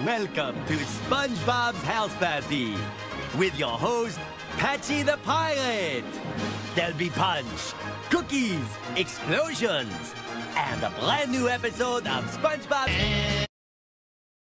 Welcome to SpongeBob's House Party with your host, Patchy the Pirate. There'll be punch, cookies, explosions, and a brand new episode of SpongeBob